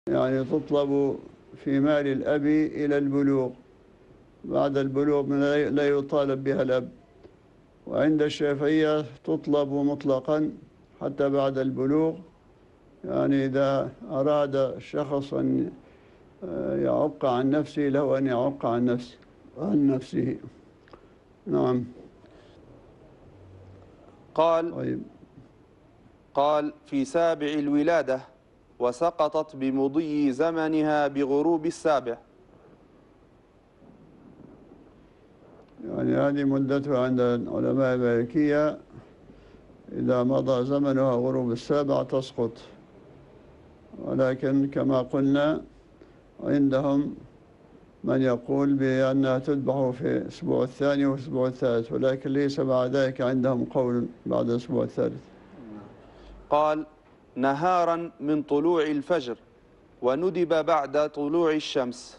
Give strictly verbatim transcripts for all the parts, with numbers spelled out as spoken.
يعني تطلب في مال الأب إلى البلوغ، بعد البلوغ من لا يطالب بها الأب. وعند الشافعية تطلب مطلقا حتى بعد البلوغ، يعني إذا أراد الشخص أن يعق عن نفسه له أن يعق عن نفسه عن نفسه. نعم. قال طيب. قال في سابع الولادة وسقطت بمضي زمنها بغروب السابع. يعني هذه مدتها عند العلماء المالكية، إذا مضى زمنها غروب السابع تسقط، ولكن كما قلنا عندهم من يقول بأنها تذبح في الأسبوع الثاني والأسبوع الثالث، ولكن ليس بعد ذلك عندهم قول بعد الأسبوع الثالث. قال نهارا من طلوع الفجر وندب بعد طلوع الشمس.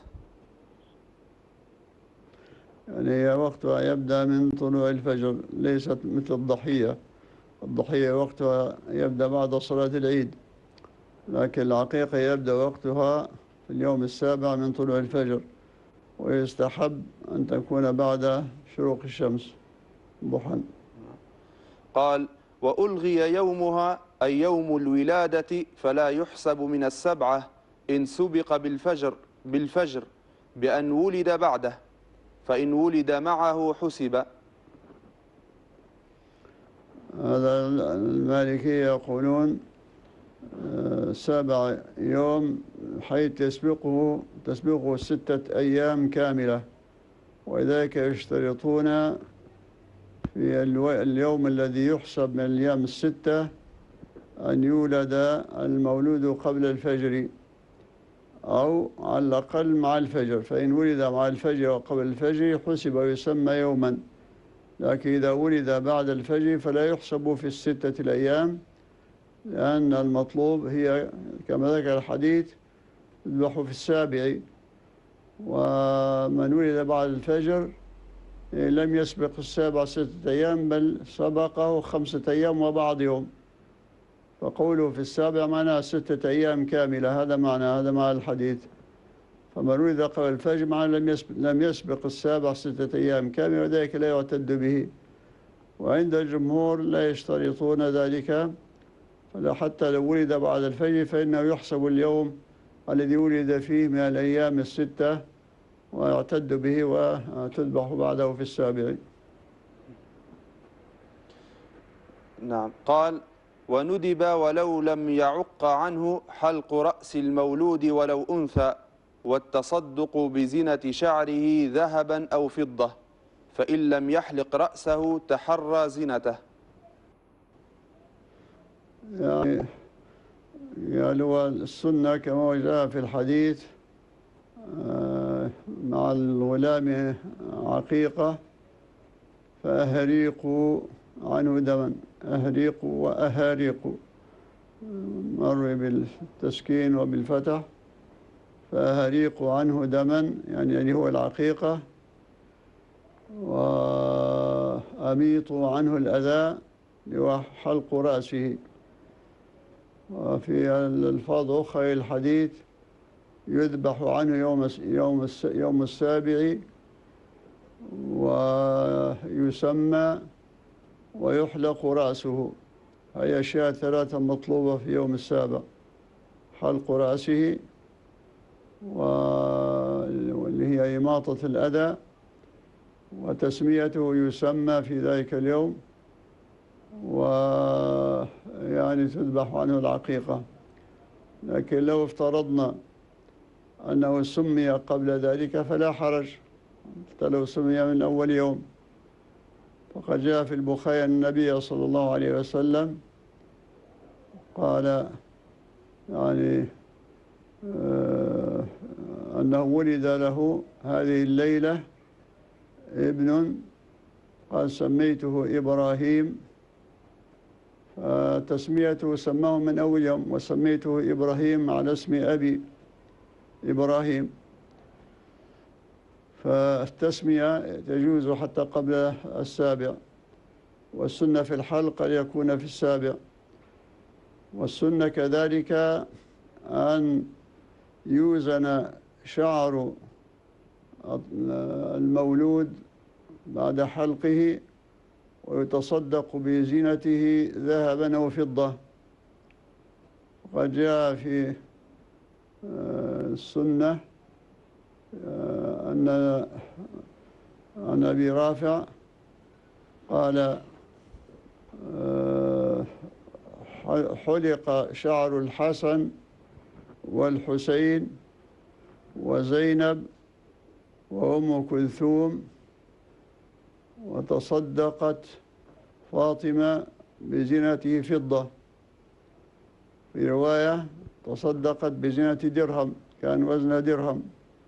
يعني هي وقتها يبدأ من طلوع الفجر، ليست مثل الضحية. الضحية وقتها يبدأ بعد صلاة العيد، لكن العقيقة يبدأ وقتها في اليوم السابع من طلوع الفجر، ويستحب أن تكون بعد شروق الشمس ضحى. قال وألغي يومها أي يوم الولادة فلا يحسب من السبعة إن سبق بالفجر بالفجر بأن ولد بعده، فإن ولد معه حسب. هذا المالكية يقولون سبع يوم حيث تسبقه تسبقه ستة أيام كاملة، وذلك يشترطون في اليوم الذي يحسب من الأيام الستة أن يولد المولود قبل الفجر أو على الأقل مع الفجر، فإن ولد مع الفجر وقبل الفجر حسب ويسمى يوما، لكن إذا ولد بعد الفجر فلا يحسب في الستة الأيام، لأن المطلوب هي كما ذكر الحديث يذبح في السابع، ومن ولد بعد الفجر لم يسبق السابع ستة أيام بل سبقه خمسة أيام وبعض يوم، فقوله في السابع معناه ستة أيام كاملة، هذا معنى هذا معنى الحديث. فمن ولد قبل الفجر معناه لم يسبق, لم يسبق السابع ستة أيام كاملة، وذلك لا يعتد به. وعند الجمهور لا يشترطون ذلك، فلا حتى لو ولد بعد الفجر فإنه يحسب اليوم الذي ولد فيه من الأيام الستة ويعتد به وتذبح بعده في السابع. نعم. قال وندب ولو لم يعق عنه حلق رأس المولود ولو أنثى، والتصدق بزنة شعره ذهبا أو فضة، فإن لم يحلق رأسه تحرى زنته. يعني يعني هو السنة كما جاء في الحديث مع الغلام عقيقة فأهريقوا عنه دما، أهريقوا وأهاريقوا، مر بالتسكين وبالفتح، فأهريقوا عنه دما يعني اللي هو العقيقة، وأميطوا عنه الأذى اللي حلق رأسه. وفي الألفاظ أخرى الحديث يذبح عنه يوم يوم يوم السابع ويسمى ويحلق رأسه. هي أشياء ثلاثة مطلوبة في يوم السابع: حلق رأسه، واللي هي إماطة الأذى، وتسميته يسمى في ذلك اليوم، ويعني تذبح عنه العقيقة. لكن لو افترضنا أنه سمي قبل ذلك فلا حرج، حتى لو سمي من أول يوم، فقد جاء في البخاري أن النبي صلى الله عليه وسلم قال يعني آه أنه ولد له هذه الليلة ابن، قال سميته إبراهيم، فتسميته سماه من أول يوم، وسميته إبراهيم على اسم أبي إبراهيم، فالتسمية تجوز حتى قبل السابع. والسنة في الحلق أن يكون في السابع. والسنة كذلك أن يوزن شعر المولود بعد حلقه ويتصدق بزينته ذهبا أو فضة. وقد جاء في السنة أن عن أبي رافع قال حلق شعر الحسن والحسين وزينب وأم كلثوم، وتصدقت فاطمة بزينته فضة. في رواية تصدقت بزينة درهم، كان وزن درهم.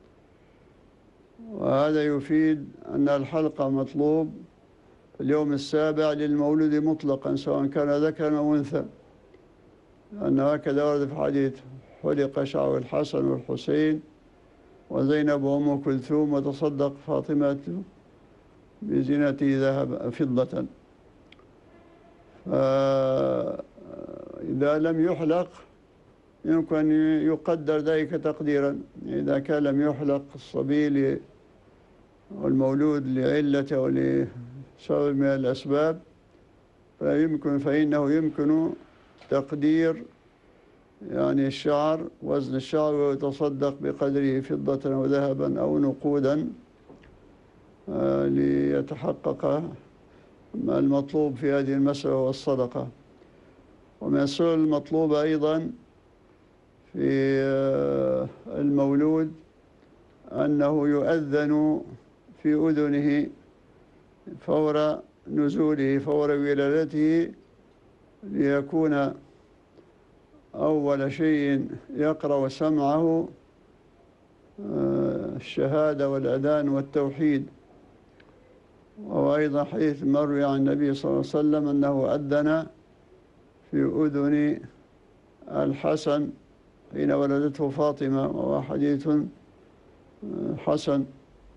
وهذا يفيد أن الحلق مطلوب في اليوم السابع للمولود مطلقا سواء كان ذكرا أو أنثى، لأن هكذا ورد في حديث حلق شعر الحسن والحسين وزينب وأم كلثوم وتصدق فاطمة بزينة ذهب فضة. فإذا لم يحلق يمكن أن يقدر ذلك تقديرا. إذا كان لم يحلق الصبي والمولود لعلة أو لسبب من الأسباب فيمكن فإنه يمكن تقدير يعني الشعر، وزن الشعر، ويتصدق بقدره فضة أو ذهبا أو نقودا ليتحقق ما المطلوب في هذه المسألة والصدقة. ومن السؤال المطلوبة أيضا في المولود أنه يؤذن في أذنه فور نزوله فور ولادته، ليكون أول شيء يقرأ سمعه الشهادة والأذان والتوحيد. وأيضا حديث مروي عن النبي صلى الله عليه وسلم أنه أذن في أذن الحسن حين ولدته فاطمة، وهو حديث حسن.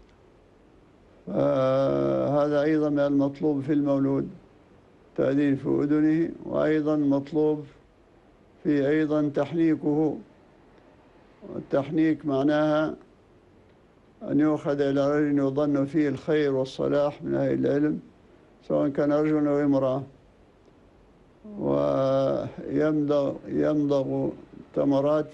فهذا أيضا من المطلوب في المولود، تأذين في أذنه. وأيضا مطلوب في أيضا تحنيكه. والتحنيك معناها أن يؤخذ إلى رجل يظن فيه الخير والصلاح من أهل العلم سواء كان رجل أو امرأة، ويمضغ يمضغ تمرات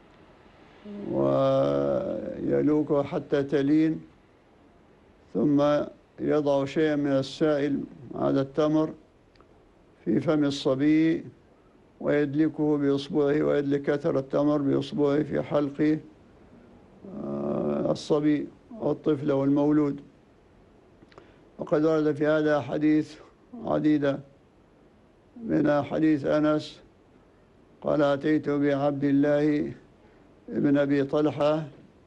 ويلوكها حتى تلين، ثم يضع شيئا من السائل على التمر في فم الصبي ويدلكه بإصبعه، ويدلك أثر التمر بإصبعه في حلق الصبي أو الطفل أو المولود. وقد ورد في هذا حديث عديدة، من حديث أنس قال أتيت بعبد الله ابن أبي طلحة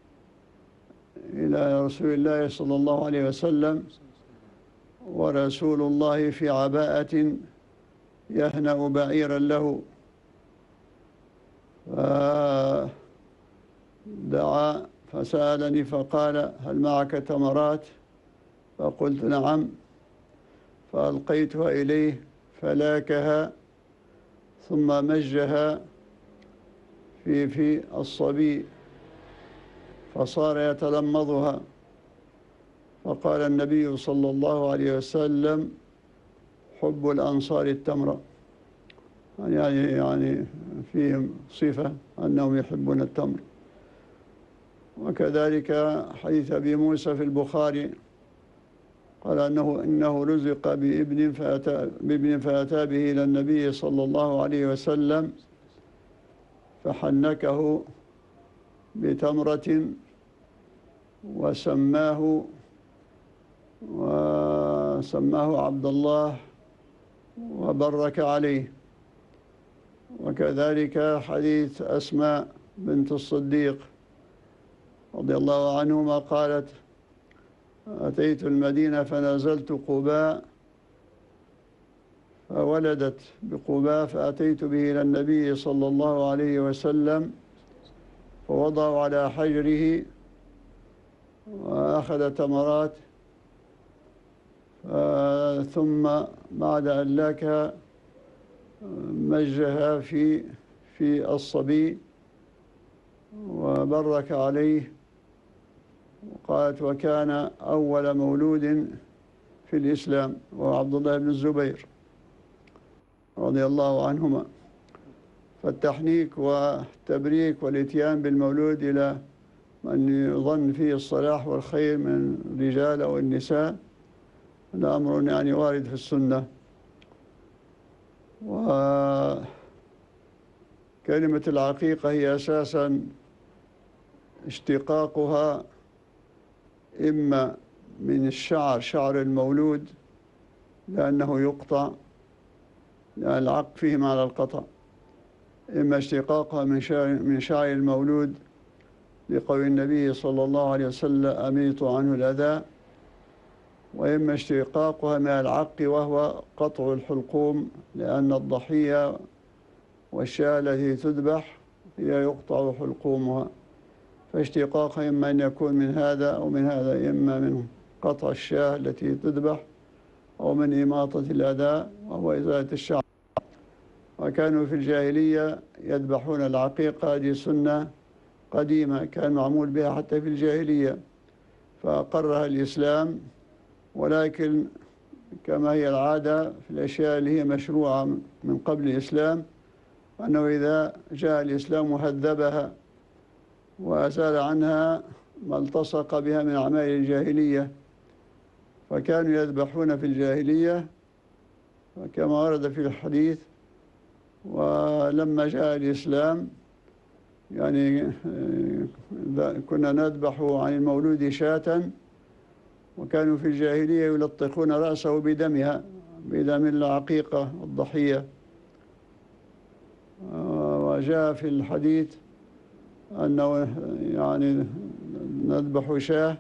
إلى رسول الله صلى الله عليه وسلم ورسول الله في عباءة يهنأ بعيرا له، فدعا فسألني فقال هل معك تمرات؟ فقلت نعم، فألقيتها إليه فلاكها ثم مجها في في الصبي فصار يتلمضها. فقال النبي صلى الله عليه وسلم حب الأنصار التمر، يعني يعني فيهم صفة أنهم يحبون التمر. وكذلك حديث أبي موسى في البخاري قال أنه إنه رزق بابن فأتى, بابن فأتى به إلى النبي صلى الله عليه وسلم فحنكه بتمرة وسماه وسماه عبد الله وبرك عليه. وكذلك حديث أسماء بنت الصديق رضي الله عنهما قالت أتيت المدينة فنزلت قباء فولدت بقباء فأتيت به إلى النبي صلى الله عليه وسلم فوضعوا على حجره وأخذ تمرات ثم بعد أن لاكها مجها في في الصبي وبرك عليه، وقالت وكان أول مولود في الإسلام وهو عبد الله بن الزبير رضي الله عنهما. فالتحنيك والتبريك والإتيان بالمولود إلى من يظن فيه الصلاح والخير من الرجال أو النساء هذا أمر يعني وارد في السنة. وكلمة العقيقة هي أساساً اشتقاقها إما من الشعر، شعر المولود، لأنه يقطع، لأن العق فيه معنى القطع، إما اشتقاقها من شعر, من شعر المولود لقول النبي صلى الله عليه وسلم أميط عنه الأذى، وإما اشتقاقها من العق وهو قطع الحلقوم، لأن الضحية والشاة التي تذبح هي يقطع حلقومها، فاشتقاقها إما أن يكون من هذا أو من هذا، إما من قطع الشاة التي تذبح أو من إماطة الأذى وهو إزالة الشعر. وكانوا في الجاهلية يذبحون العقيقة، هذه سنة قديمة كان معمول بها حتى في الجاهلية، فأقرها الإسلام، ولكن كما هي العادة في الأشياء اللي هي مشروعة من قبل الإسلام أنه إذا جاء الإسلام وهذبها وأزال عنها ما التصق بها من أعمال الجاهلية، فكانوا يذبحون في الجاهلية كما ورد في الحديث. ولما جاء الإسلام يعني كنا نذبح عن المولود شاة، وكانوا في الجاهلية يلطخون رأسه بدمها، بدم العقيقة الضحية. وجاء في الحديث أنه يعني نذبح شاة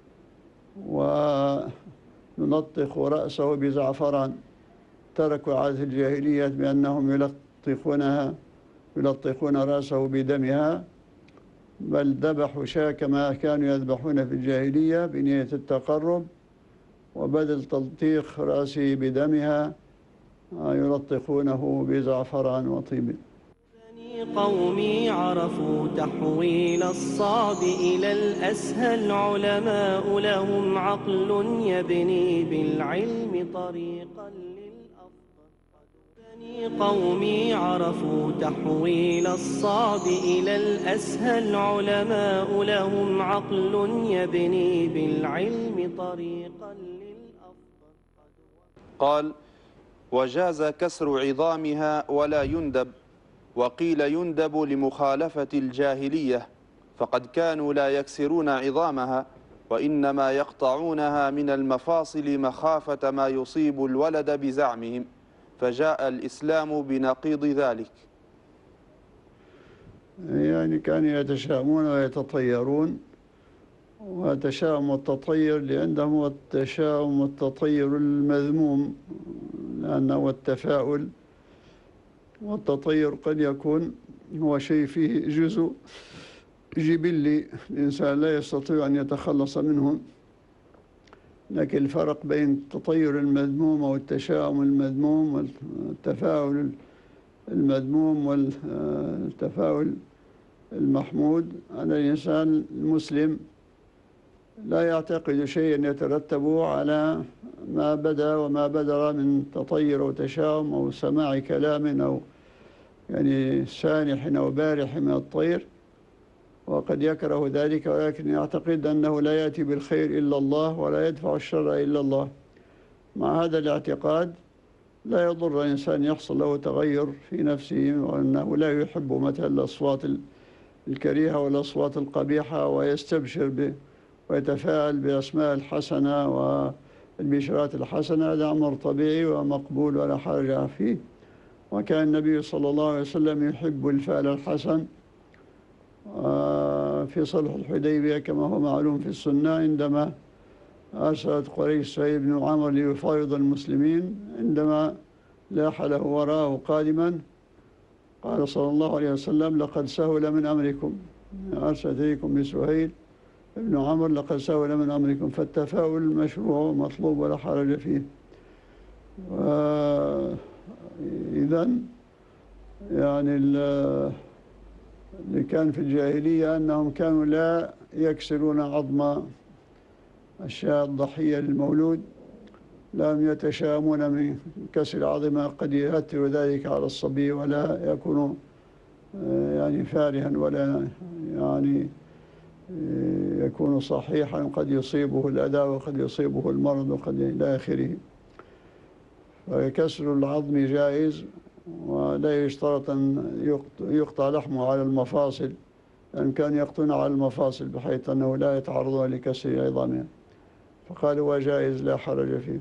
ونلطخ رأسه بزعفران. تركوا عادة الجاهلية بأنهم يلطخونها يلطخون رأسه بدمها، بل ذبحوا شاة كما كانوا يذبحون في الجاهلية بنية التقرب، وبدل تلطيخ رأسه بدمها يلطخونه بزعفران وطيب. قومي عرفوا تحويل الصعب إلى الأسهل، علماء لهم عقل يبني بالعلم طريقا للأفضل. بني قومي عرفوا تحويل الصعب إلى الأسهل، علماء لهم عقل يبني بالعلم طريقا للأفضل. قال وجاز كسر عظامها ولا يندب، وقيل يندب لمخالفة الجاهلية، فقد كانوا لا يكسرون عظامها وإنما يقطعونها من المفاصل مخافة ما يصيب الولد بزعمهم، فجاء الإسلام بنقيض ذلك. يعني كانوا يتشاءمون ويتطيرون، والتشاؤم والتطير اللي عندهم هو التشاؤم والتطير المذموم، لأنه التفاؤل والتطير قد يكون هو شيء فيه جزء جبلي الإنسان لا يستطيع أن يتخلص منه، لكن الفرق بين التطير المذموم أو التشاؤم المذموم والتفاؤل المذموم والتفاؤل المحمود أن الإنسان المسلم لا يعتقد شيئا يترتب على ما بدا وما بدر من تطير أو تشاؤم أو سماع كلام أو يعني سانح أو بارح من الطير، وقد يكره ذلك، ولكن يعتقد أنه لا يأتي بالخير إلا الله ولا يدفع الشر إلا الله. مع هذا الاعتقاد لا يضر الإنسان يحصل له تغير في نفسه، وأنه لا يحب مثل الأصوات الكريهة والأصوات القبيحة، ويستبشر ب ويتفاعل بأسماء الحسنة والبشرات الحسنة. هذا أمر طبيعي ومقبول ولا حرج فيه. وكان النبي صلى الله عليه وسلم يحب الفعل الحسن في صلح الحديبية كما هو معلوم في السنة، عندما أرسلت قريش سهيل بن عمرو ليفاوض المسلمين، عندما لاح له وراءه قادما قال صلى الله عليه وسلم لقد سهل من أمركم، أرسلت إليكم بسهيل ابن عمر لقد سهل من أمركم. فالتفاؤل مشروع ومطلوب ولا حرج فيه. إذن يعني اللي كان في الجاهلية أنهم كانوا لا يكسرون عظم الشاة الضحية للمولود، لم يتشامون من كسر عظمها قد يؤثر ذلك على الصبي ولا يكون يعني فارها ولا يعني يكون صحيحا، قد يصيبه الأذى وقد يصيبه المرض وقد إلى آخره. فكسر العظم جائز، ولا يشترط أن يقطع لحمه على المفاصل، لأن كان يقطعون على المفاصل بحيث أنه لا يتعرضون لكسر عظامها، فقال هو جائز لا حرج فيه.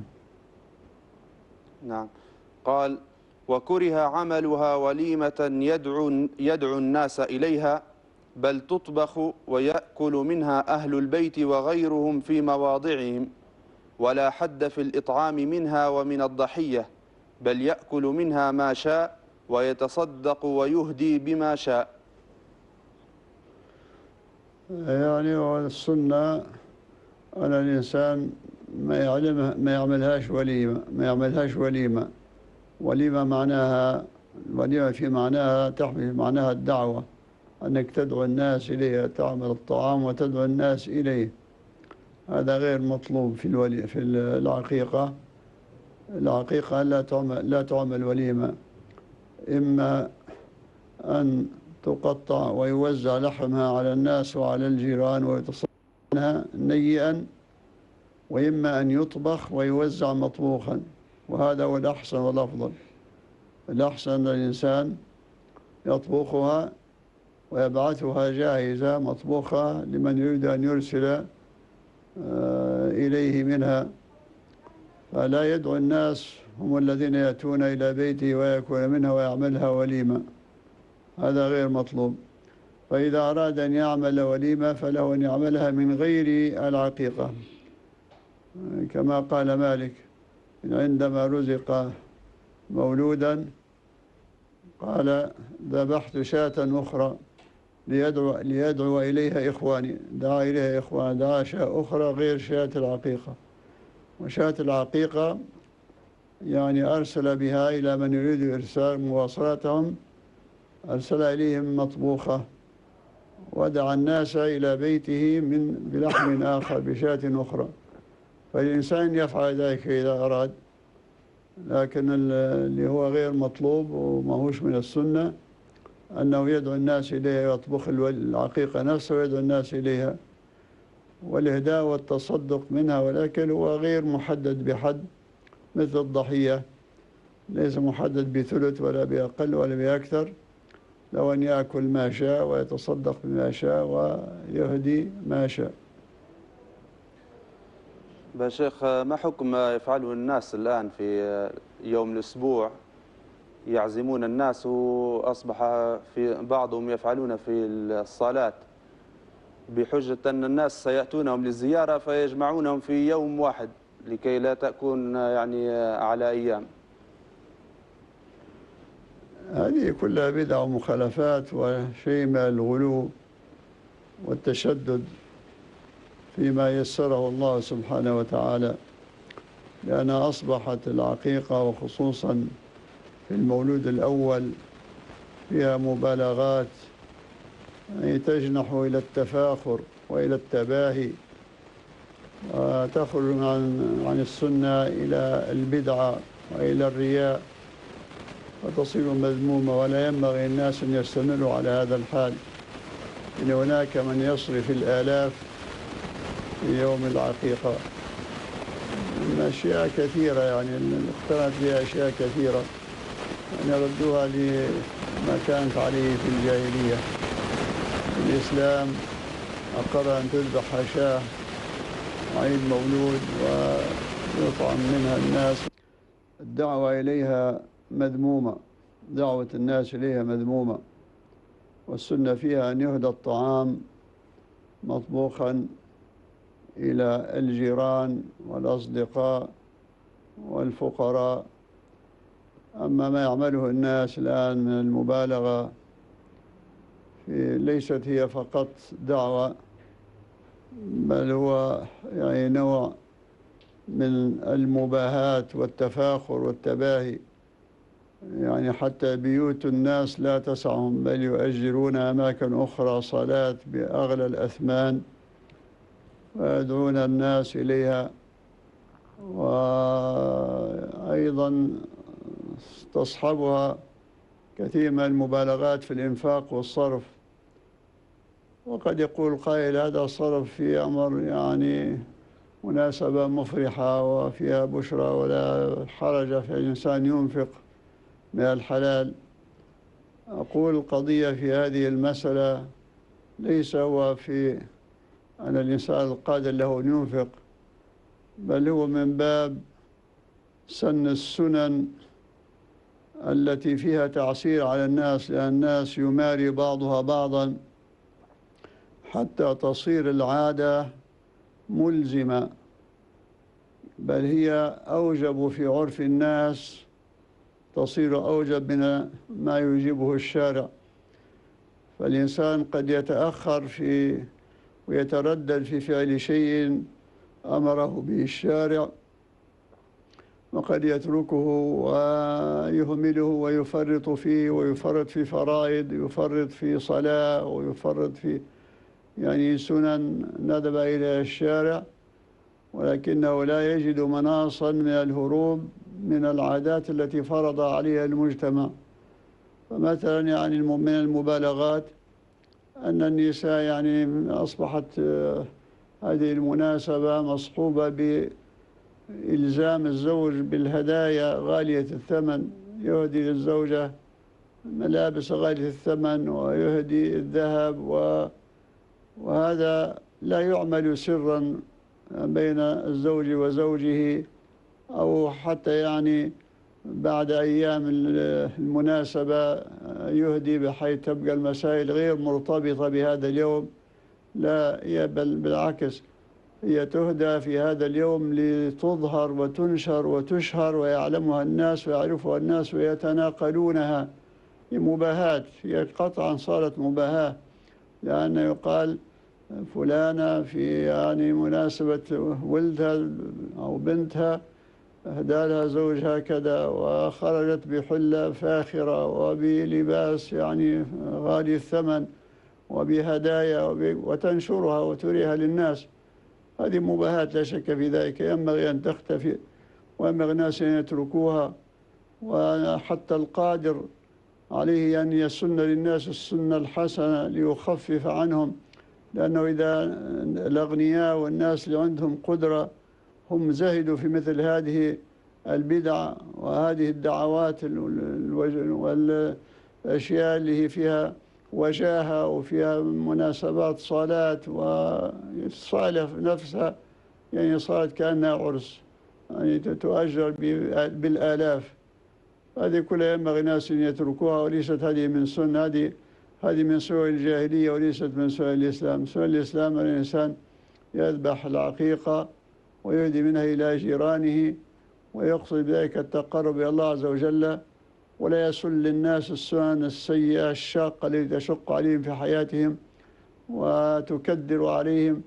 نعم. قال: وكره عملها وليمة يدعو, يدعو الناس إليها، بل تطبخ ويأكل منها أهل البيت وغيرهم في مواضعهم، ولا حد في الإطعام منها ومن الضحية، بل يأكل منها ما شاء ويتصدق ويهدي بما شاء. يعني السنة أن الإنسان ما يعلمها ما يعملهاش وليمة ما يعملهاش وليمة وليمة معناها وليمة في معناها تحمل معناها الدعوة، أنك تدعو الناس إليها، تعمل الطعام وتدعو الناس إليه. هذا غير مطلوب في الولي في العقيقة. العقيقة لا تعمل لا تعمل وليمة، إما أن تقطع ويوزع لحمها على الناس وعلى الجيران ويتصدق منها نيئا، وإما أن يطبخ ويوزع مطبوخا، وهذا هو الأحسن والأفضل. الأحسن أن الإنسان يطبخها ويبعثها جاهزة مطبوخة لمن يريد أن يرسل إليه منها، فلا يدعو الناس هم الذين يأتون إلى بيته ويأكل منها ويعملها وليمة، هذا غير مطلوب. فإذا أراد أن يعمل وليمة فله أن يعملها من غير العقيقة، كما قال مالك عندما رزق مولودا قال: ذبحت شاة أخرى ليدعو, ليدعو إليها إخواني، دعا إليها إخواني، دعا شاة أخرى غير شاة العقيقة. وشاة العقيقة يعني أرسل بها إلى من يريد إرسال مواصلاتهم، أرسل إليهم مطبوخة، ودعا الناس إلى بيته من بلحم آخر بشاة أخرى. فالإنسان يفعل ذلك إذا أراد، لكن اللي هو غير مطلوب وما هوش من السنة أنه يدعو الناس إليها، يطبخ العقيقة نفسه ويدعو الناس إليها. والإهداء والتصدق منها والأكل هو غير محدد بحد، مثل الضحية ليس محدد بثلث ولا بأقل ولا بأكثر، لو أن يأكل ما شاء ويتصدق بما شاء ويهدي ما شاء. يا شيخ، ما حكم ما يفعله الناس الآن في يوم الأسبوع؟ يعزمون الناس، وأصبح في بعضهم يفعلون في الصالات بحجة أن الناس سيأتونهم للزيارة فيجمعونهم في يوم واحد لكي لا تكون يعني على أيام. هذه كلها بدع ومخالفات وشيء من الغلو والتشدد فيما يسره الله سبحانه وتعالى، لأن أصبحت العقيقة وخصوصا في المولود الأول فيها مبالغات يعني تجنح إلى التفاخر وإلى التباهي، وتخرج عن عن السنة إلى البدعة وإلى الرياء، وتصير مذمومة. ولا ينبغي الناس أن يستمروا على هذا الحال، إن هناك من يصرف الآلاف في يوم العقيقة من أشياء كثيرة، يعني اقترنت بها أشياء كثيرة أن يردوها لما كانت عليه في الجاهلية. الإسلام أقر أن تذبح شاة عيد مولود ويطعم منها الناس. الدعوة إليها مذمومة، دعوة الناس إليها مذمومة، والسنة فيها أن يهدى الطعام مطبوخا إلى الجيران والأصدقاء والفقراء. أما ما يعمله الناس الآن من المبالغة ليست هي فقط دعوة، بل هو يعني نوع من المباهاة والتفاخر والتباهي يعني حتى بيوت الناس لا تسعهم، بل يؤجرون أماكن أخرى صلاة بأغلى الأثمان ويدعون الناس إليها. وأيضا تصحبها كثير من المبالغات في الإنفاق والصرف. وقد يقول قائل هذا صرف في أمر يعني مناسبة مفرحة وفيها بشرى ولا حرج في الإنسان ينفق من الحلال. أقول القضية في هذه المسألة ليس هو في أن الإنسان القادر له أن ينفق، بل هو من باب سن السنن التي فيها تعسير على الناس، لأن الناس يماري بعضها بعضا حتى تصير العادة ملزمة، بل هي أوجب في عرف الناس، تصير أوجب من ما يوجبه الشارع. فالإنسان قد يتأخر في ويتردد في فعل شيء أمره به الشارع، وقد يتركه ويهمله ويفرط فيه، ويفرط في فرائض، يفرط في صلاة، ويفرط في يعني سنن ندب إلى الشارع، ولكنه لا يجد مناصا من الهروب من العادات التي فرض عليها المجتمع. فمثلا يعني من المبالغات أن النساء يعني أصبحت هذه المناسبة مصحوبة بإلزام الزوج بالهدايا غالية الثمن، يهدي للزوجة ملابس غالية الثمن ويهدي الذهب، وهذا لا يعمل سرا بين الزوج وزوجه أو حتى يعني بعد أيام المناسبة يهدي، بحيث تبقى المسائل غير مرتبطة بهذا اليوم. لا، بل بالعكس، هي تهدى في هذا اليوم لتظهر وتنشر وتشهر ويعلمها الناس ويعرفها الناس ويتناقلونها بمباهاة. هي قطعا صارت مباهاة، لأن يقال فلانة في يعني مناسبة ولدها أو بنتها أهدى لها زوجها كذا، وخرجت بحلة فاخرة وبلباس يعني غالي الثمن وبهدايا، وتنشرها وتريها للناس. هذه مباهات لا شك في ذلك، ينبغي أن تختفي وينبغي الناس أن يتركوها. وحتى القادر عليه أن يسن للناس السنة الحسنة ليخفف عنهم، لأنه إذا الأغنياء والناس اللي عندهم قدرة هم زهدوا في مثل هذه البدع وهذه الدعوات والأشياء اللي هي فيها وجاهة وفيها مناسبات صلاة وصالة نفسها، يعني صارت كأنها عرس، يعني تؤجر بالآلاف. هذه كلها ينبغي الناس أن يتركوها، وليست هذه من سنة، هذه هذه من سوء الجاهلية وليست من سوء الإسلام. سوء الإسلام أن الإنسان يذبح العقيقة ويهدي منها إلى جيرانه ويقصد بذلك التقرب إلى الله عز وجل، ولا يسل للناس السنن السيئة الشاقة التي تشق عليهم في حياتهم وتكدر عليهم.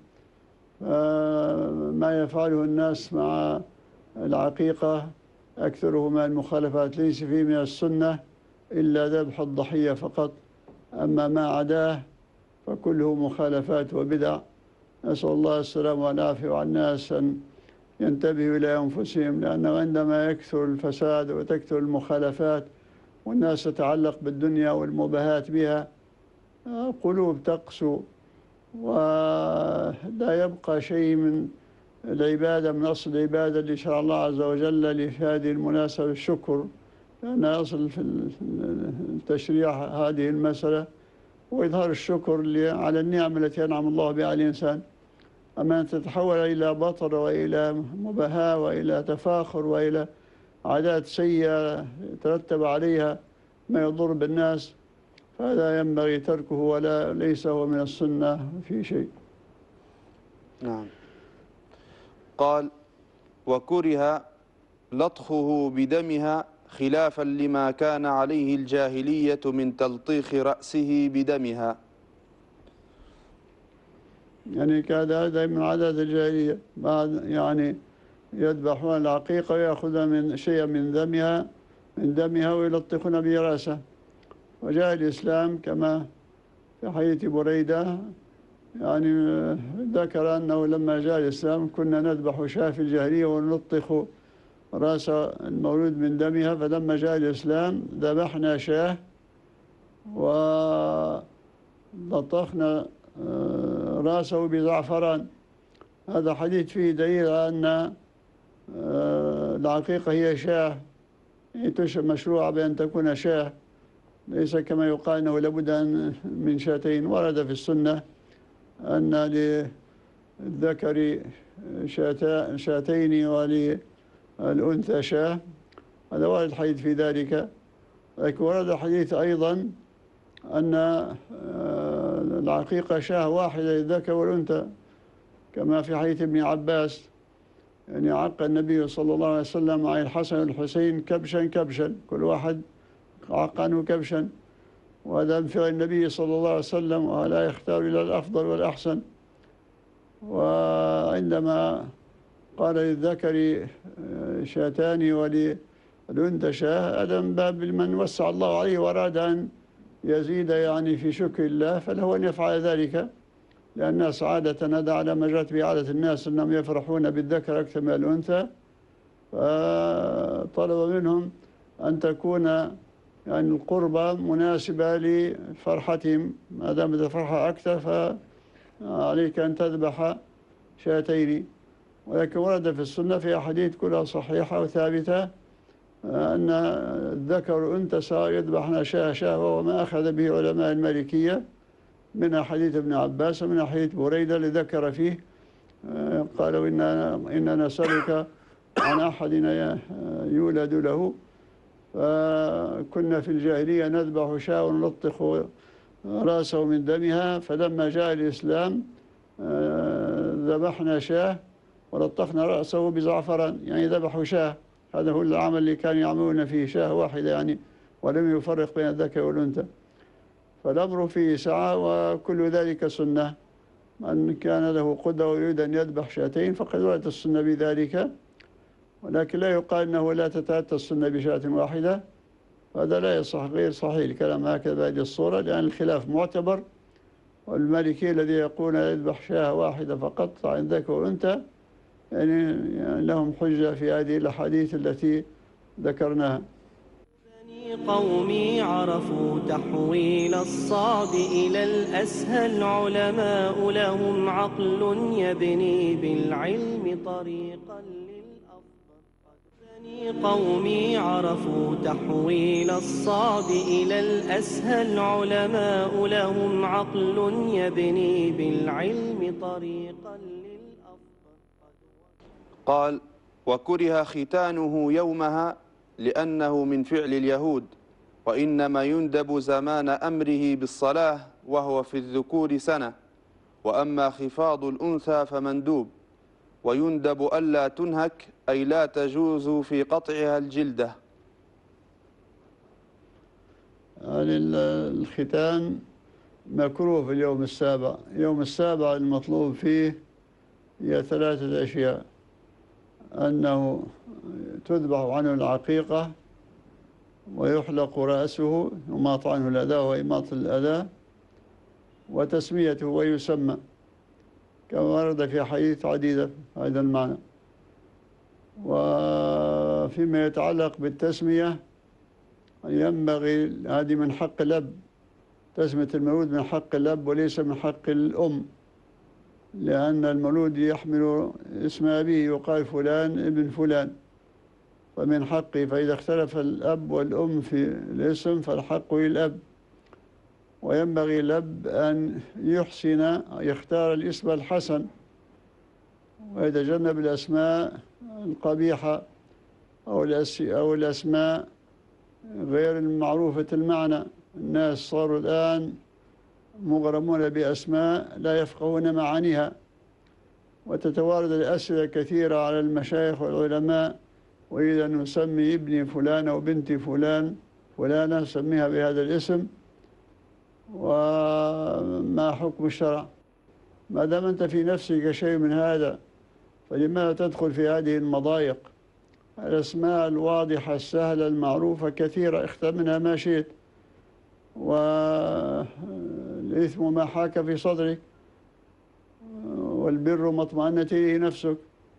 ما يفعله الناس مع العقيقة أكثره من المخالفات، ليس فيه من السنة إلا ذبح الضحية فقط، أما ما عداه فكله مخالفات وبدع. نسأل الله السلامة والعافية، وعلى الناس أن ينتبهوا إلى أنفسهم، لأنه عندما يكثر الفساد وتكثر المخالفات والناس تتعلق بالدنيا والمباهات بها، قلوب تقسو ولا يبقى شيء من العبادة، من أصل العبادة اللي شرع الله عز وجل في هذه المناسبة الشكر، لأن أصل في التشريع هذه المسألة وإظهار الشكر على النعم التي أنعم الله بها على الإنسان. أما أن تتحول إلى بطر وإلى مباهاة وإلى تفاخر وإلى عادات سيئة يترتب عليها ما يضر بالناس، فهذا ينبغي تركه، ولا ليس هو من السنة في شيء. نعم. قال: وكره لطخه بدمها خلافا لما كان عليه الجاهلية من تلطيخ رأسه بدمها. يعني كان هذا من عادات الجاهلية، بعد يعني يذبحون العقيقة ويأخذ من شيء من دمها من دمها ويلطخون به رأسه. وجاء الإسلام كما في حديث بريدة، يعني ذكر أنه لما جاء الإسلام كنا نذبح شاة في الجاهلية ونلطخ رأس المولود من دمها، فلما جاء الإسلام ذبحنا شاة ولطخنا رأسه بزعفران. هذا حديث فيه دليل على أن العقيقة هي شاة، مشروعة بأن تكون شاة، ليس كما يقال أنه لابد من شاتين. ورد في السنة أن للذكر شاتين وللأنثى شاة، هذا ورد الحديث في ذلك. لكن ورد الحديث أيضا أن العقيقة شاة واحدة للذكر والأنثى، كما في حديث ابن عباس، يعني عق النبي صلى الله عليه وسلم عن الحسن والحسين كبشا كبشا، كل واحد عق عنه كبشا، وهذا من فعل النبي صلى الله عليه وسلم، ولا يختار إلى الأفضل والأحسن. وعندما قال للذكر شاتان وللأنثى شاة، هذا من باب من وسع الله عليه وأراد أن يزيد يعني في شكر الله، فله أن يفعل ذلك، لأن الناس عادة هذا على ما جرت به عادة الناس أنهم يفرحون بالذكر أكثر من الأنثى، فطلب منهم أن تكون يعني القربة مناسبة لفرحتهم، ما دامت الفرحة أكثر فعليك أن تذبح شاتين. ولكن ورد في السنة في أحاديث كلها صحيحة وثابتة أن الذكر والأنثى يذبحن شاة شاة، وما أخذ به علماء المالكية من حديث ابن عباس ومن حديث بريدة اللي ذكر فيه قالوا إننا, إننا نسألك عن أحدنا يولد له، فكنا في الجاهلية نذبح شاة ونلطخ رأسه من دمها، فلما جاء الإسلام ذبحنا شاة ولطخنا رأسه بزعفران، يعني ذبحوا شاة. هذا هو العمل اللي كانوا يعملون فيه، شاة واحدة يعني، ولم يفرق بين الذكر والأنثى. فالأمر فيه سعة، وكل ذلك سنة. من كان له قدرة ويريد أن يذبح شاتين فقد وردت السنة بذلك، ولكن لا يقال أنه لا تتأتى السنة بشاة واحدة، هذا لا يصح، غير صحيح الكلام هكذا بهذه الصورة، لأن الخلاف معتبر. والمالكي الذي يقول يذبح شاة واحدة فقط عن ذكر والأنثى يعني لهم حجة في هذه الأحاديث التي ذكرناها. قومي عرفوا تحويل الصعب إلى الأسهل، علماء لهم عقل يبني بالعلم طريقا للأفضل. بني قومي عرفوا تحويل الصعب إلى الأسهل، علماء لهم عقل يبني بالعلم طريقا للأفضل. قال: وكره ختانه يومها لأنه من فعل اليهود، وإنما يندب زمان أمره بالصلاة وهو في الذكور سنة، وأما خفاض الأنثى فمندوب، ويندب ألا تنهك أي لا تجوز في قطعها الجلدة. يعني الختان مكروه في اليوم السابع. يوم السابع المطلوب فيه هي ثلاثة أشياء: أنه تذبح عنه العقيقة ويحلق رأسه يماط عنه الأذى وإماط الأذى، وتسميته ويسمى، كما ورد في حديث عديدة هذا المعنى. وفيما يتعلق بالتسمية ينبغي، هذه من حق الأب، تسمية المولود من حق الأب وليس من حق الأم، لأن المولود يحمل اسم أبيه، يقال فلان ابن فلان، فمن حقه. فإذا اختلف الأب والأم في الاسم فالحق للأب، وينبغي الأب أن يحسن يختار الاسم الحسن ويتجنب الأسماء القبيحة أو أو الأسماء غير المعروفة المعنى. الناس صاروا الآن مغرمون بأسماء لا يفقهون معانيها، وتتوارد الأسئلة كثيرة على المشايخ والعلماء: وإذا أن نسمي ابني فلان أو بنتي فلان فلانة نسميها بهذا الاسم، وما حكم الشرع؟ ما دام أنت في نفسك شيء من هذا فلماذا تدخل في هذه المضايق؟ الأسماء الواضحة السهلة المعروفة كثيرة، اختر منها ما شئت، والإثم ما حاك في صدرك، والبر ما اطمأنت إليه نفسك.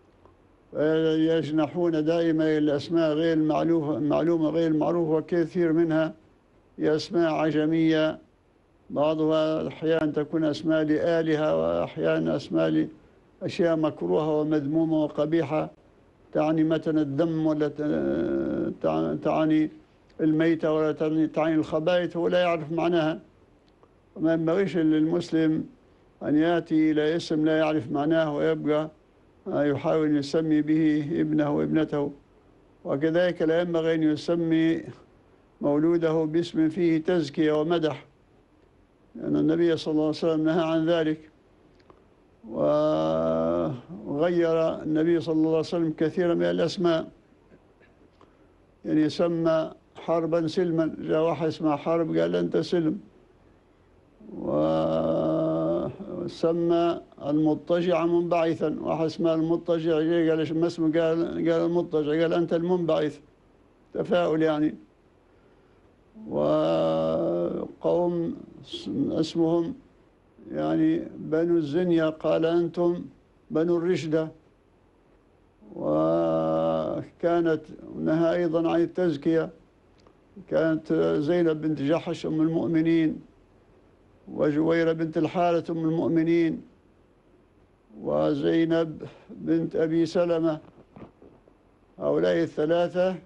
يجنحون دائما إلى الأسماء غير المعلومة المعلومة غير المعروفة، وكثير منها هي أسماء عجمية، بعضها أحيانا تكون أسماء لآلهة، وأحيانا أسماء لأشياء مكروهة ومذمومة وقبيحة، تعني مثلا الدم، ولا تعني الميتة، ولا تعني الخبائث، ولا يعرف معناها. وما ينبغيش للمسلم أن يأتي إلى اسم لا يعرف معناه ويبقى يحاول يسمي به ابنه وابنته. وكذلك لا ينبغي أن يسمي مولوده باسم فيه تزكية ومدح، لأن النبي صلى الله عليه وسلم نهى عن ذلك. وغير النبي صلى الله عليه وسلم كثيرا من الأسماء، يعني سمى حربا سلما، جاء واحد اسمه حرب قال أنت سلم، وسمى المضطجع منبعثا، واحد اسمه المضطجع قال ما اسمه، قال قال المضطجع قال أنت المنبعث، تفاؤل يعني. وقوم اسمهم يعني بنو الزنية قال أنتم بنو الرشدة. وكانت نهى أيضا عن التزكية، كانت زينب بنت جحش أم المؤمنين، وجويرة بنت الحارث أم المؤمنين، وزينب بنت أبي سلمة. هؤلاء الثلاثة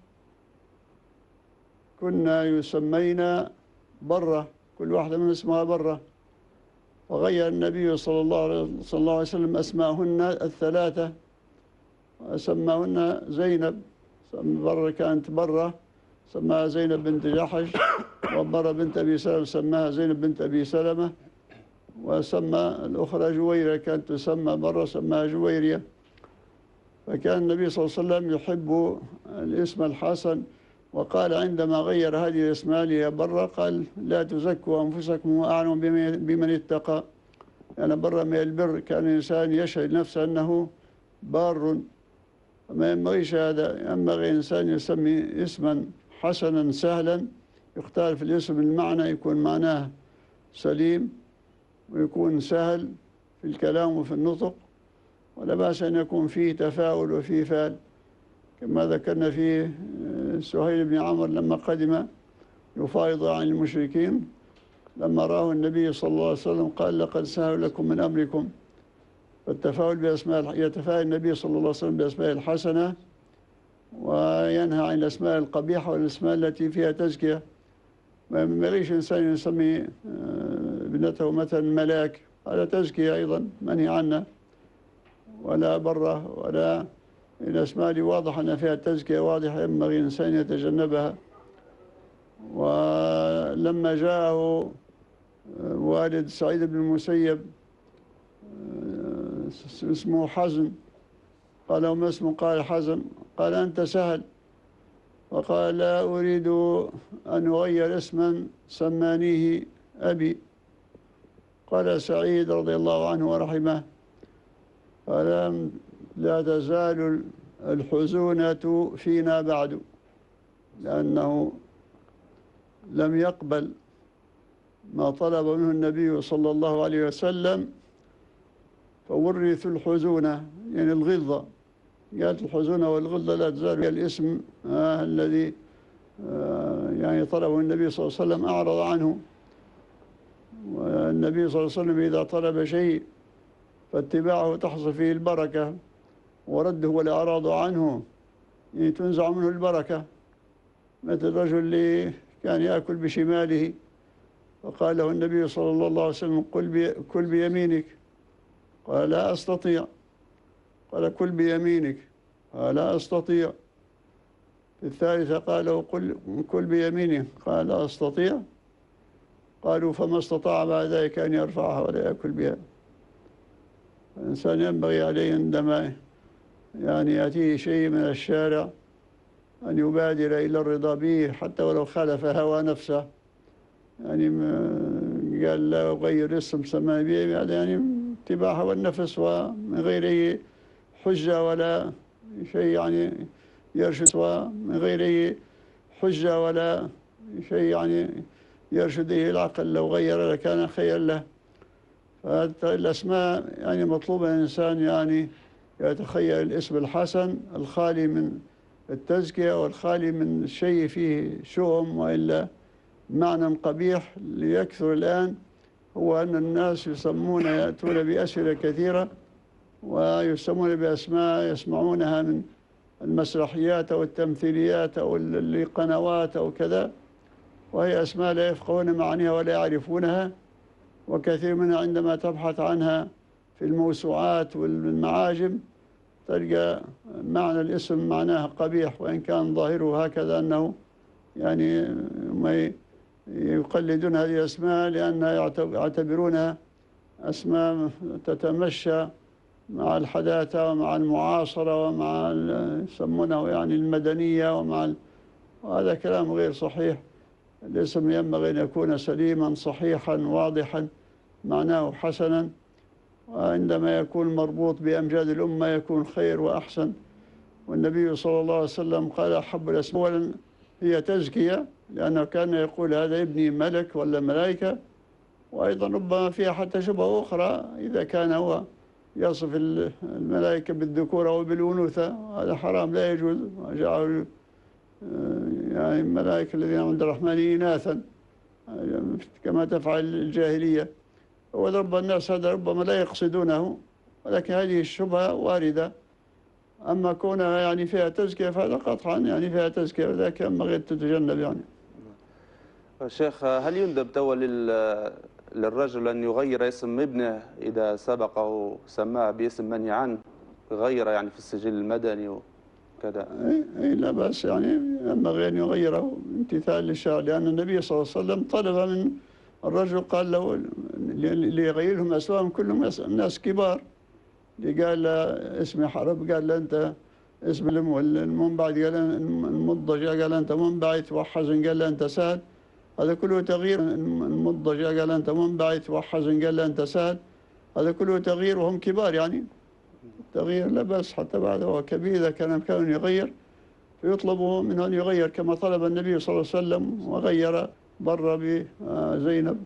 كنا يسمين برة، كل واحدة من اسمها برة. وغير النبي صلى الله صلى الله عليه وسلم أسماءهن الثلاثة، وسماهن زينب. برة كانت برة سماها زينب بنت جحش، وبرة بنت أبي سلمة سماها زينب بنت أبي سلمة، وسمى الأخرى جويرة كانت تسمى برة سماها جويرية. فكان النبي صلى الله عليه وسلم يحب الاسم الحسن، وقال عندما غير هذه الاسماء لي برة قال لا تزكوا أنفسكم وأعلم بمن اتقى. يعني برة من البر، كان الإنسان يشهد نفسه أنه بار، فما ينبغيش هذا. ينبغي الإنسان يسمي اسما حسنا سهلا، يختار في الاسم المعنى يكون معناه سليم، ويكون سهل في الكلام وفي النطق، ولا بأس أن يكون فيه تفاؤل وفيه فال، كما ذكرنا في سهيل بن عمرو لما قدم يفاوض عن المشركين، لما راه النبي صلى الله عليه وسلم قال لقد سهل لكم من أمركم. فالتفاؤل بأسماء، يتفاءل النبي صلى الله عليه وسلم بأسماء الحسنة، وينهى عن الأسماء القبيحة والأسماء التي فيها تزكية. ما ينبغيش إنسان يسمي ابنته مثلا ملاك، هذا تزكية أيضا منهي عنه، ولا برة، ولا الأسماء اللي واضح أن فيها تزكية واضحة ينبغي الإنسان يتجنبها. ولما جاءه والد سعيد بن المسيب اسمه حزن، قال وما اسمه؟ قال حزن. قال أنت سهل. وقال لا أريد أن أغير اسما سمانيه أبي. قال سعيد رضي الله عنه ورحمه فلم لا تزال الحزونة فينا بعد، لأنه لم يقبل ما طلب منه النبي صلى الله عليه وسلم، فورث الحزونة يعني الغلظة. قالت الحزونة والغلظة لا تزال. الاسم آه الذي آه يعني طلبه النبي صلى الله عليه وسلم أعرض عنه. والنبي صلى الله عليه وسلم إذا طلب شيء فاتباعه تحصل فيه البركة، ورده والإعراض عنه يعني تنزع منه البركة. مثل الرجل اللي كان يأكل بشماله، فقال له النبي صلى الله عليه وسلم قل بي كل بيمينك، قال لا أستطيع. قال كل بيمينك، قال لا أستطيع. في الثالثة قال له قل كل بيمينه، قال لا أستطيع. قالوا فما استطاع بعد ذلك أن يرفعها ولا يأكل بها. الإنسان ينبغي عليه عندما يعني يأتيه شيء من الشارع أن يبادر إلى الرضا به حتى ولو خالف هوى نفسه. يعني قال لا أغير اسم سماه به، هذا يعني اتباع هوى النفس ومن غير أي حجة ولا شيء يعني يرشد من غير أي حجة ولا شيء يعني يرشد به العقل، لو غير لكان خيرا له. فالأسماء يعني مطلوب الإنسان يعني يتخيل الاسم الحسن الخالي من التزكية والخالي من شيء فيه شؤم وإلا معنى قبيح. ليكثر الآن هو أن الناس يسمون يأتون بأسئلة كثيرة ويسمون بأسماء يسمعونها من المسرحيات أو التمثيليات أو القنوات أو كذا، وهي أسماء لا يفقهون معانيها ولا يعرفونها. وكثير منها عندما تبحث عنها في الموسوعات والمعاجم تلقى معنى الاسم معناه قبيح، وإن كان ظاهره هكذا أنه يعني ما يقلدون هذه الأسماء لأنها يعتبرونها أسماء تتمشى مع الحداثة ومع المعاصرة ومع يسمونه يعني المدنية ومع ال... وهذا كلام غير صحيح. الاسم ينبغي أن يكون سليما صحيحا واضحا معناه حسنا، وعندما يكون مربوط بأمجاد الأمة يكون خير وأحسن. والنبي صلى الله عليه وسلم قال أحب الأسماء أولا هي تزكية، لأنه كان يقول هذا ابني ملك ولا ملائكة. وأيضا ربما فيها حتى شبهة أخرى إذا كان هو يصف الملائكة بالذكور أو بالأنوثة، هذا حرام لا يجوز. وجعلوا يعني الملائكة الذين عند الرحمن إناثا كما تفعل الجاهلية. ورب الناس هذا ربما لا يقصدونه، ولكن هذه الشبهة واردة. أما كونها يعني فيها تزكية فهذا قطعا يعني فيها تزكية، وذاك ينبغي أن تتجنب يعني. شيخ، هل يندب توا للرجل أن يغير اسم ابنه إذا سبقه سماه باسم منهي عنه، يغير يعني في السجل المدني وكذا؟ أي, أي لا بأس، يعني ينبغي أن يغيره امتثال للشرع، لأن النبي صلى الله عليه وسلم طلب من الرجل قال له ليغيرهم أسمائهم كلهم ناس كبار. اللي قال له اسمي حرب قال له أنت اسم المنبعث، قال المضجع قال أنت منبعث، وحزن قال له أنت ساد. هذا كله تغيير. المضجع قال أنت منبعث، وحزن قال له أنت ساد. هذا كله تغيير وهم كبار يعني. التغيير لا بأس حتى بعد هو كبير إذا كان بإمكانه يغير فيطلب منه أن يغير كما طلب النبي صلى الله عليه وسلم وغير بر بزينب.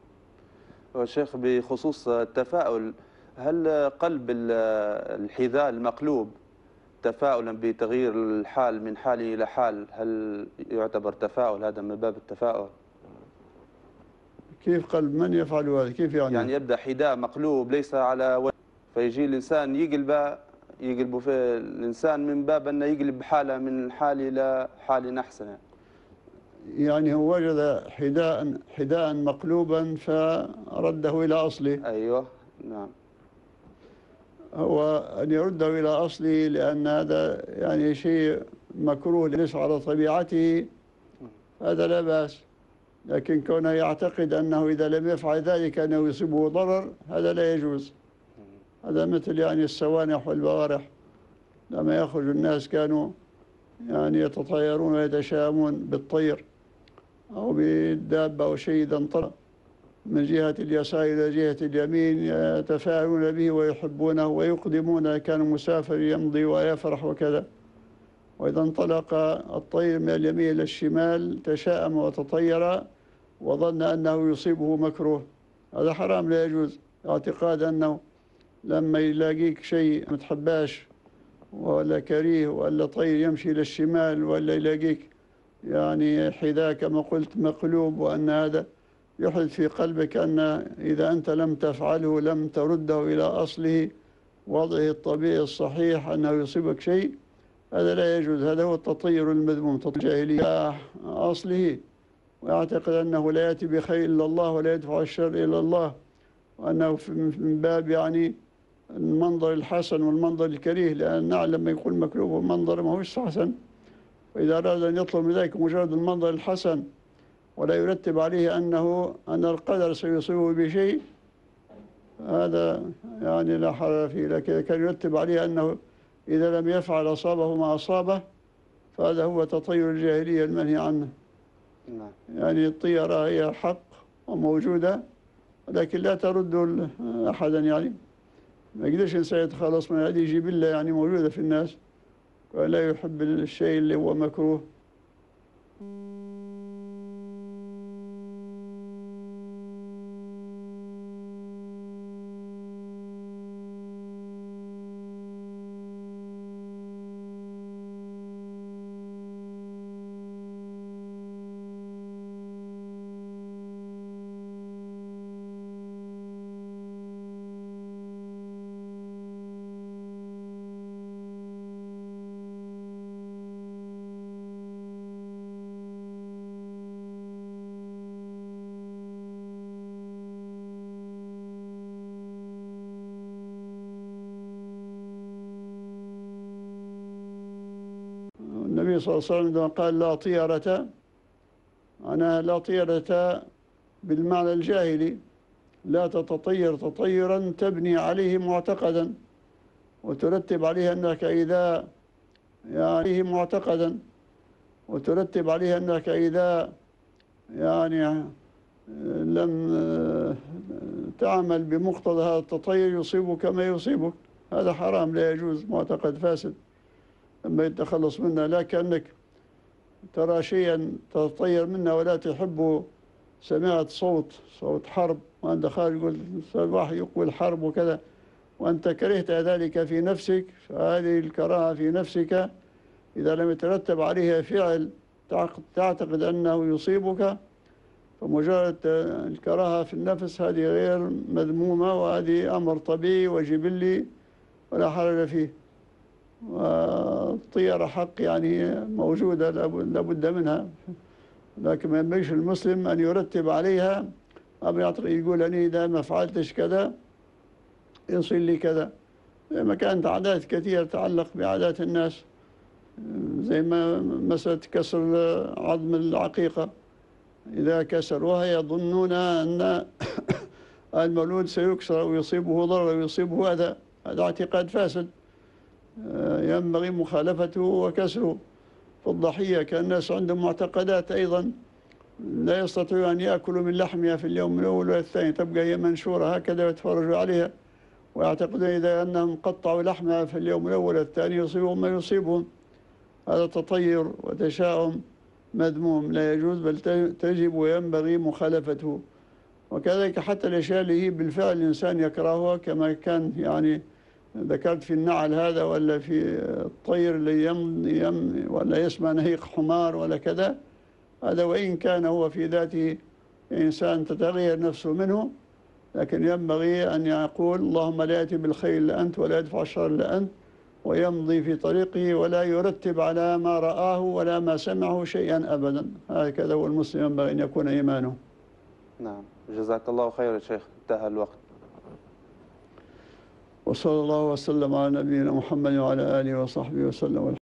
شيخ، بخصوص التفاؤل، هل قلب الحذاء المقلوب تفاؤلا بتغيير الحال من حال إلى حال، هل يعتبر تفاؤل؟ هذا من باب التفاؤل. كيف قلب من يفعل هذا؟ كيف يعني؟ يعني يبدأ حذاء مقلوب ليس على وجه، فيجي الإنسان يقلب يقلب في الإنسان من باب أنه يقلب حالة من حال إلى حال أحسن. يعني هو وجد حذاء حذاء مقلوبا فرده إلى أصله. أيوه نعم. هو أن يرده إلى أصله، لأن هذا يعني شيء مكروه ليس على طبيعته، هذا لا بأس. لكن كونه يعتقد أنه إذا لم يفعل ذلك أنه يصيبه ضرر، هذا لا يجوز. هذا مثل يعني السوانح والبوارح، لما يخرج الناس كانوا يعني يتطيرون ويتشائمون بالطير أو بالدابة أو شيء، إذا انطلق من جهة اليسار إلى جهة اليمين يتفاعلون به ويحبونه ويقدمون. كان مسافر يمضي ويفرح وكذا، وإذا انطلق الطير من اليمين إلى الشمال تشاءم وتطير وظن أنه يصيبه مكروه. هذا حرام لا يجوز. اعتقاد أنه لما يلاقيك شيء متحباش ولا كريه ولا طير يمشي للشمال ولا يلاقيك يعني حذاء كما قلت مقلوب، وأن هذا يحدث في قلبك أن إذا أنت لم تفعله لم ترده إلى أصله وضعه الطبيعي الصحيح أنه يصيبك شيء، هذا لا يجوز. هذا هو التطير المذموم، تطير الجاهلية أصله، ويعتقد أنه لا يأتي بخير إلا الله ولا يدفع الشر إلى الله، وأنه من باب يعني المنظر الحسن والمنظر الكريه، لأن نعلم ما يقول مكروه والمنظر ما هوش حسن. وإذا أراد أن يطلب من ذلك مجرد المنظر الحسن ولا يرتب عليه أنه أن القدر سيصيبه بشيء، هذا يعني لا حرج فيه. لكن كان يرتب عليه أنه إذا لم يفعل أصابه ما أصابه، فهذا هو تطير الجاهلية المنهي عنه. يعني الطيرة هي حق وموجودة، لكن لا ترد أحدا. يعني ما يقدرش إنسان يتخلص من هذه جبلة يعني موجودة في الناس. ولا يحب الشيء اللي هو مكروه. النبي صلى الله عليه وسلم عندما قال لا طيرة، أنا لا طيرة بالمعنى الجاهلي، لا تتطير تطيرا تبني عليه معتقدا وترتب عليه أنك إذا يعني معتقدا وترتب عليه أنك إذا يعني لم تعمل بمقتضى هذا التطير يصيبك ما يصيبك. هذا حرام، لا يجوز، معتقد فاسد لما يتخلص منه. لكنك ترى شيئا تتطير منه ولا تحب، سمعت صوت صوت حرب وأنت خارج يقول الواحد يقول الحرب وكذا، وأنت كرهت ذلك في نفسك، فهذه الكراهة في نفسك إذا لم يترتب عليها فعل تعتقد أنه يصيبك، فمجرد الكراهة في النفس هذه غير مذمومة، وهذه أمر طبيعي وجبلي ولا حرج فيه. والطيرة حق يعني موجودة لابد منها، لكن ما ينبغيش المسلم أن يرتب عليها، أو يقول أنا إذا ما فعلتش كذا يصير لي كذا. زي ما كانت عادات كثيرة تتعلق بعادات الناس، زي ما مسألة كسر عظم العقيقة، إذا كسروها يظنون أن المولود سيكسر ويصيبه ضرر ويصيبه أذى، هذا اعتقاد فاسد ينبغي مخالفته وكسره. فالضحية كان الناس عندهم معتقدات أيضا لا يستطيعوا أن يأكلوا من لحمها في اليوم الأول والثاني، تبقى هي منشورة هكذا ويتفرجوا عليها، ويعتقدون إذا أنهم قطعوا لحمها في اليوم الأول والثاني يصيبهم ما يصيبهم. هذا تطير وتشاؤم مذموم لا يجوز، بل تجب وينبغي مخالفته. وكذلك حتى الأشياء اللي هي بالفعل الإنسان يكرهها، كما كان يعني ذكرت في النعل هذا، ولا في الطير اللي يم يم ولا يسمع نهيق حمار ولا كذا، هذا وإن كان هو في ذاته إنسان تتغير نفسه منه، لكن ينبغي أن يقول اللهم لا يأتي بالخير إلا أنت ولا يدفع الشر إلا أنت، ويمضي في طريقه ولا يرتب على ما رآه ولا ما سمعه شيئا أبدا. هكذا هو المسلم ينبغي أن يكون إيمانه. نعم، جزاك الله خير يا شيخ، انتهى الوقت. وصلى الله وسلم على نبينا محمد وعلى آله وصحبه وسلم.